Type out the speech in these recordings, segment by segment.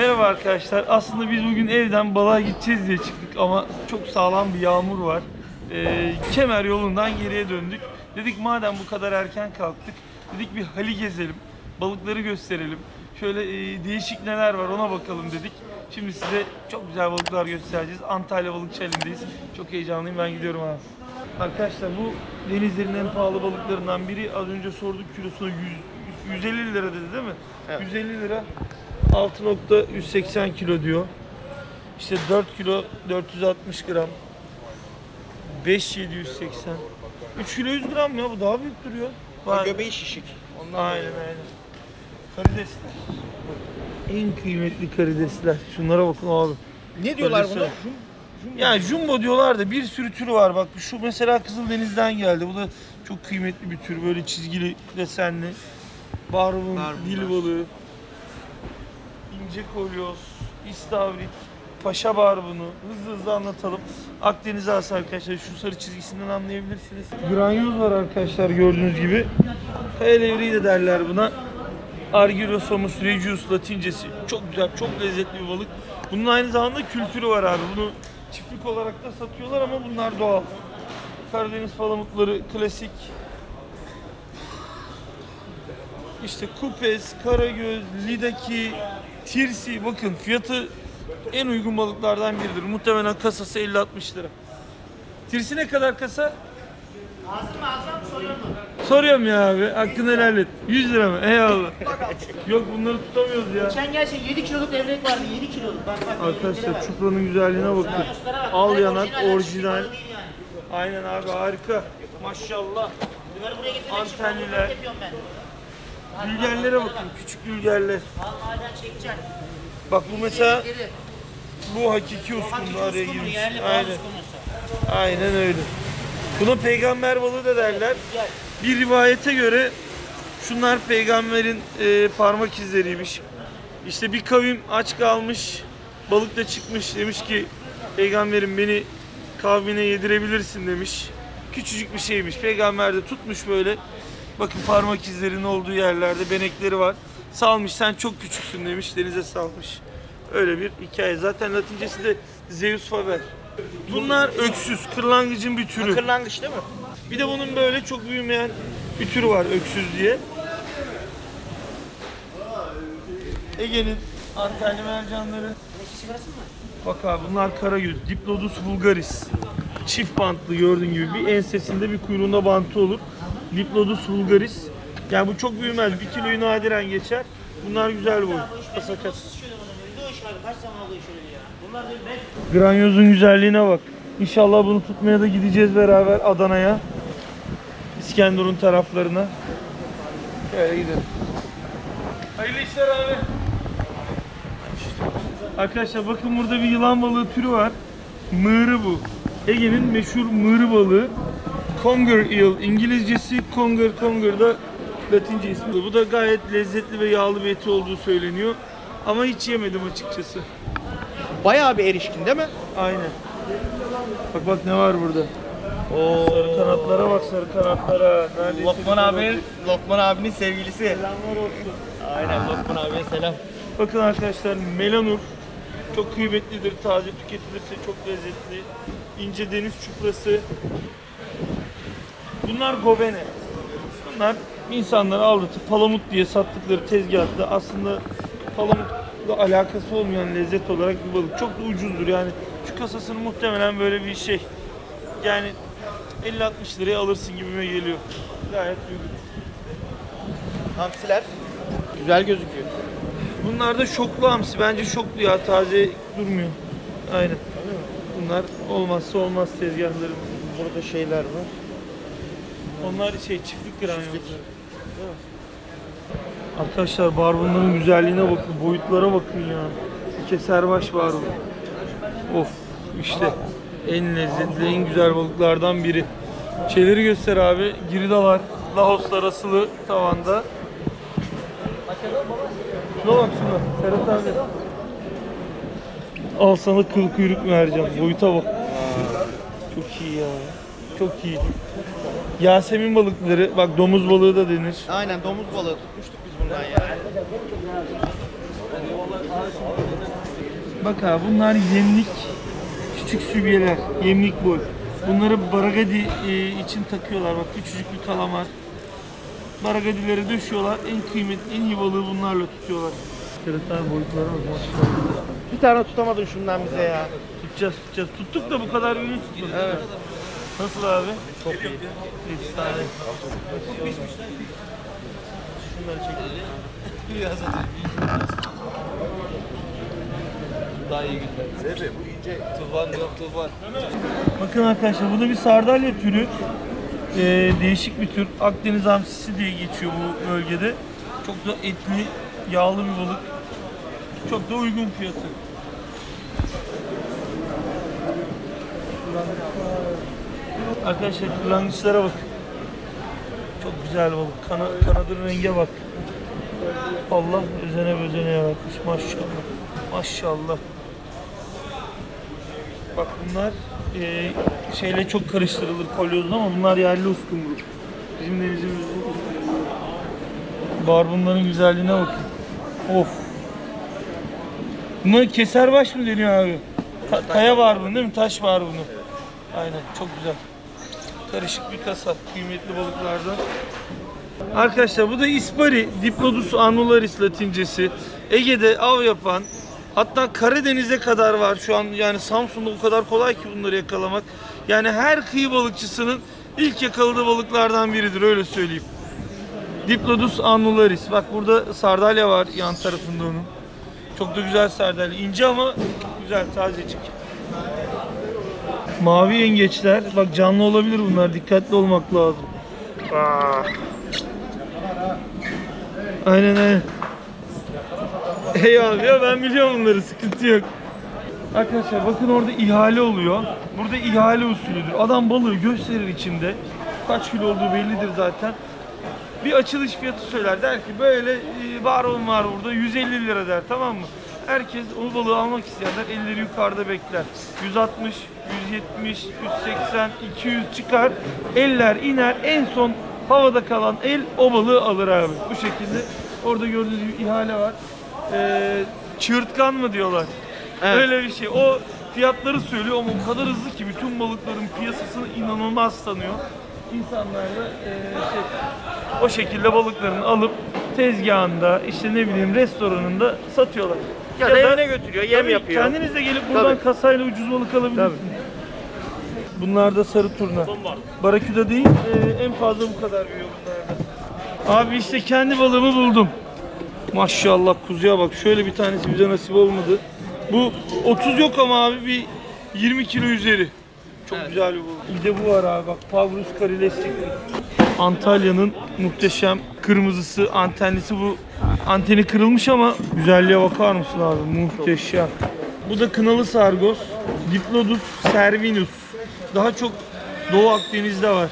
Merhaba arkadaşlar. Aslında biz bugün evden balığa gideceğiz diye çıktık ama çok sağlam bir yağmur var. Kemer yolundan geriye döndük. Dedik madem bu kadar erken kalktık, dedik bir Hal'i gezelim, balıkları gösterelim. Şöyle değişik neler var ona bakalım dedik. Şimdi size çok güzel balıklar göstereceğiz. Antalya Balıkçı Hali'ndeyiz. Çok heyecanlıyım, ben gidiyorum abi. Arkadaşlar bu denizlerin en pahalı balıklarından biri. Az önce sorduk, kilosuna 150 lira dedi değil mi? Evet. 150 lira. 6.180 kilo diyor. İşte 4 kilo 460 gram. 5.780. 3 kilo 100 gram ya, bu daha büyük duruyor. Var. Göbeği şişik. Ondan aynen. Karidesler. En kıymetli karidesler. Şunlara bakın abi. Ne diyorlar buna? Ya jumbo diyorlar da bir sürü türü var. Bak şu mesela Kızıldeniz'den geldi. Bu da çok kıymetli bir tür. Böyle çizgili, desenli. Barbun, dil balığı. İnce kolyoz, istavrit, paşa barbunu hızlı anlatalım. Akdeniz ağası arkadaşlar, şu sarı çizgisinden anlayabilirsiniz. Granyoz var arkadaşlar gördüğünüz gibi. Kaya levreği de derler buna. Argyrosomus regius latincesi. Çok güzel, çok lezzetli bir balık. Bunun aynı zamanda kültürü var abi. Bunu çiftlik olarak da satıyorlar ama bunlar doğal. Karadeniz palamutları klasik. İşte kupes, karagöz, lidaki, tirsi, bakın fiyatı en uygun balıklardan biridir. Muhtemelen kasası 50-60 lira. Tirsi ne kadar kasa? Ağzım soruyor mu? Soruyorum ya abi, hakkını helal et. 100 lira mı? Eyvallah. Yok bunları tutamıyoruz ya. Geçen gelse 7 kiloluk levrek vardı, 7 kiloluk. Bak, Arkadaşlar çupranın güzelliğine bakın. Al yanak, orijinal. Aynen abi, harika. Maşallah. Antenliler. Gülgerlere bakın, küçük gülgerler. Bak bu mesela, bu hakiki uskumru araya girmiş. Aynen. Aynen öyle. Buna peygamber balığı da derler. Bir rivayete göre şunlar peygamberin parmak izleriymiş. İşte bir kavim aç kalmış, balık da çıkmış, demiş ki peygamberim beni kavmine yedirebilirsin demiş. Küçücük bir şeymiş. Peygamber de tutmuş böyle. Bakın parmak izlerinin olduğu yerlerde benekleri var. Salmış, sen çok küçüksün demiş, denize salmış. Öyle bir hikaye. Zaten Latincesi de Zeus faber. Bunlar öksüz, kırlangıcın bir türü. Kırlangıç değil mi? Bir de bunun böyle çok büyümeyen bir türü var, öksüz diye. Ege'nin Antalya mercanları. Bak abi bunlar karagöz, Diplodus vulgaris. Çift bantlı gördüğün gibi, bir ensesinde bir kuyruğunda bantı olur. Diplodus vulgaris. Yani bu çok büyümez. 1 kiloyu nadiren geçer. Bunlar güzel boy. Sakat. Granyozun güzelliğine bak. İnşallah bunu tutmaya da gideceğiz beraber Adana'ya. İskenderun taraflarına. Şöyle gidelim. Hayırlı işler abi. Arkadaşlar bakın burada bir yılan balığı türü var. Mığırı bu. Ege'nin meşhur mığırı balığı. Conger eel, İngilizcesi conger da Latince ismi. Bu da gayet lezzetli ve yağlı bir eti olduğu söyleniyor. Ama hiç yemedim açıkçası. Bayağı bir erişkin değil mi? Aynen. Bak ne var burada. Oo. Sarı kanatlara bak, sarı kanatlara. Lokman abinin sevgilisi. Selamlar olsun. Aynen, Lokman abiye selam. Bakın arkadaşlar, melanur çok kıymetlidir. Taze tüketilirse çok lezzetli. İnce deniz çuprası. Bunlar gobene. Bunlar insanları aldatıp palamut diye sattıkları tezgahta aslında palamutla alakası olmayan lezzet olarak bir balık. Çok da ucuzdur yani. Şu kasasını muhtemelen böyle bir şey. Yani 50-60 liraya alırsın gibime geliyor. Gayet uygun. Hamsiler güzel gözüküyor. Bunlar da şoklu hamsi. Bence şoklu ya, taze durmuyor. Aynen. Bunlar olmazsa olmaz tezgahlarım. Burada şeyler var. Onlar çiftlik granyozları. Arkadaşlar barbunların güzelliğine bakın, boyutlara bakın ya. Keserbaş barbun. Of, işte en lezzetli, en güzel balıklardan biri. Şeyleri göster abi. Giridalar, lahoslar asılı tavanda. Şuna bak şuna, Serhat abi. Al sana kıl kuyruk mercan. Boyuta bak. Çok iyi ya. Çok iyi. Yasemin balıkları, bak domuz balığı da denir. Aynen, domuz balığı tutmuştuk biz bundan ya. Bak abi bunlar yemlik küçük sübyeler, yemlik boy. Bunları baragadi için takıyorlar. Bak küçücük bir kalamar. Baragadileri döşüyorlar. En kıymetli, en iyi balığı bunlarla tutuyorlar. Kırıklar boyutlara bak. Bir tane tutamadın şundan bize ya. Tutacağız. Tuttuk da bu kadar ürün tutmadık. Evet. Nasıl abi? Çok iyi. Efsane. Şunları çekelim. Daha iyi günler. Sebebi bu ince tufan yok tufan. Bakın arkadaşlar bu da bir sardalya türü. Değişik bir tür. Akdeniz hamsisi diye geçiyor bu bölgede. Çok da etli, yağlı bir balık. Çok da uygun fiyatı. Arkadaşlar kırlangıçlara bak. Çok güzel balık. Kanadın renge bak. Allah özene bözene yaratmış maşallah. Maşallah. Bak bunlar şeyle çok karıştırılır kolyozla ama bunlar yerli uskumru. Bizim denizimizde uskumru. Barbunların güzelliğine bakın. Of. Buna keserbaş mı deniyor abi? Kaya barbun değil mi? Taş barbunu. Aynen çok güzel. Karışık bir kasa. Kıymetli balıklardan. Arkadaşlar bu da ispari. Diplodus annularis latincesi. Ege'de av yapan, hatta Karadeniz'e kadar var şu an, yani Samsun'da o kadar kolay ki bunları yakalamak. Yani her kıyı balıkçısının ilk yakaladığı balıklardan biridir, öyle söyleyeyim. Diplodus annularis. Bak burada sardalya var yan tarafında onun. Çok da güzel sardalya. İnce ama güzel, tazecik. Mavi yengeçler. Bak canlı olabilir bunlar. Dikkatli olmak lazım. Aa. Aynen. Eyvallah ya, ben biliyorum bunları, sıkıntı yok. Arkadaşlar bakın orada ihale oluyor. Burada ihale usulüdür. Adam balığı gösterir içinde. Kaç kilo olduğu bellidir zaten. Bir açılış fiyatı söyler. Der ki böyle barbun var burada 150 lira der, tamam mı? Herkes o balığı almak isteyenler elleri yukarıda bekler. 160, 170, 180, 200 çıkar. Eller iner. En son havada kalan el o balığı alır abi. Bu şekilde. Orada gördüğünüz gibi ihale var. Çığırtkan mı diyorlar? Evet. Öyle bir şey. O fiyatları söylüyor ama o kadar hızlı ki bütün balıkların piyasasını inanılmaz tanıyor. İnsanlar da o şekilde balıklarını alıp tezgahında, işte ne bileyim restoranında satıyorlar. Ya da evine götürüyor, yem yapıyor. Kendiniz de gelip buradan kasayla ucuz balık alabilirsiniz. Bunlar da sarı turna. Baraküda değil, en fazla bu kadar büyüyor bunlarda. Abi işte kendi balığımı buldum. Maşallah kuzuya bak. Şöyle bir tanesi bize nasip olmadı. Bu 30 yok ama abi bir 20 kilo üzeri. Çok güzel bir balık. Bir de bu var abi bak. Pavrus karilestik. Antalya'nın muhteşem kırmızısı, antenlisi bu. Anteni kırılmış ama güzelliğe bakar mısın abi? Muhteşem. Bu da kınalı sargoz. Diplodus cervinus. Daha çok Doğu Akdeniz'de var.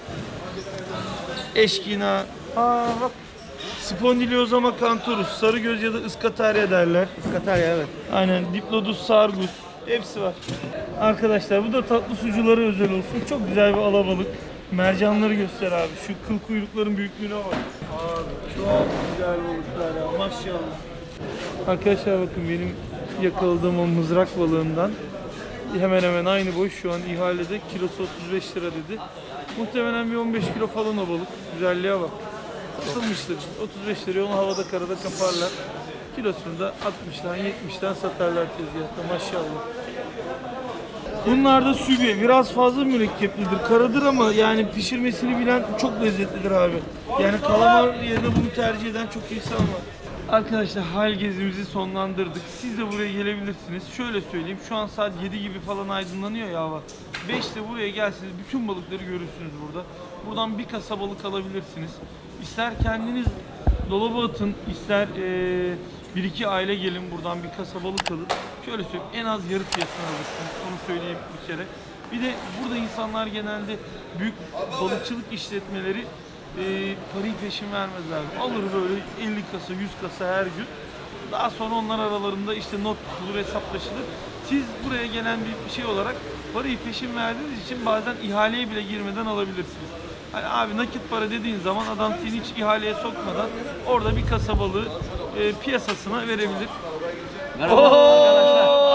Eşkina. Bak. Spondylioza macanthurus, sarıgöz ya da ıskatarya derler. Iskatarya, evet. Aynen, Diplodus sargus. Hepsi var. Arkadaşlar bu da tatlı suculara özel olsun. Çok güzel bir alabalık. Mercanları göster abi. Şu kıl kuyrukların büyüklüğüne bak. Abi çok güzel balıklar ya, maşallah. Arkadaşlar bakın benim yakaladığım o mızrak balığından hemen hemen aynı boy şu an ihalede, kilosu 35 lira dedi. Muhtemelen bir 15 kilo falan o balık. Güzelliğe bak. Satılmıştır. 35 liraya onu havada karada kaparlar. Kilosunu da 60'dan 70'ten satarlar tezgahta, maşallah. Bunlar da sübye. Biraz fazla mürekkeplidir. Karadır ama yani pişirmesini bilen çok lezzetlidir abi. Yani kalamar yerine bunu tercih eden çok insan var. Arkadaşlar hal gezimizi sonlandırdık. Siz de buraya gelebilirsiniz. Şöyle söyleyeyim, şu an saat 7 gibi falan aydınlanıyor ya hava. 5'te buraya gelseniz bütün balıkları görürsünüz burada. Buradan bir kasa balık alabilirsiniz. İster kendiniz dolaba atın, ister bir iki aile gelin buradan bir kasa balık alın. Şöyle söyleyeyim, en az yarı fiyatına alırsınız. Onu söyleyeyim bir kere. Bir de burada insanlar genelde büyük balıkçılık işletmeleri parayı peşin vermezler. Alır böyle 50 kasa, 100 kasa her gün. Daha sonra onlar aralarında işte not tutulur, hesaplaşılır. Siz buraya gelen bir şey olarak parayı peşin verdiğiniz için bazen ihaleye bile girmeden alabilirsiniz. Hani abi nakit para dediğin zaman adam seni hiç ihaleye sokmadan orada bir kasa balığı piyasasına verebilir. Merhaba arkadaşlar.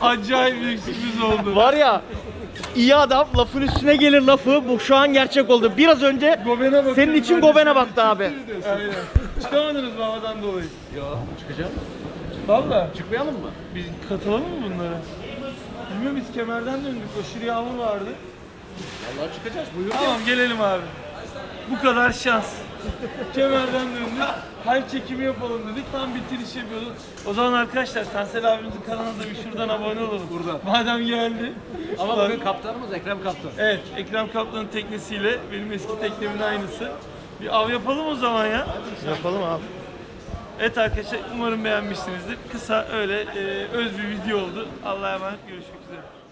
Acayip büyük sürpriz oldu. Var ya, iyi adam lafın üstüne gelir lafı. Bu şu an gerçek oldu. Biraz önce Goben'e bakıyorum senin için ben. Goben'e baktı abi. Aynen. Çıkamadınız mı havadan dolayı? Yok çıkacağım. Valla. Çıkmayalım mı? Biz katılalım mı bunlara? Bilmiyorum, biz kemerden döndük. Aşırı yağmur vardı. Vallahi çıkacağız. Buyur. Tamam, gelelim abi. Bu kadar şans. Kemerden döndük. Her çekimi yapalım dedik. Tam bitiriş yapıyorduk. O zaman arkadaşlar Tansel abimizin kanalına da bir şuradan abone olalım. Buradan. Madem geldi. Ama bugün kaptanımız Ekrem Kaptan. Evet, Ekrem Kaplan'ın teknesiyle benim eski teknemin aynısı. Bir av yapalım o zaman ya. Yapalım abi. Evet arkadaşlar, umarım beğenmişsinizdir. Kısa öyle öz bir video oldu. Allah'a emanet, görüşmek üzere.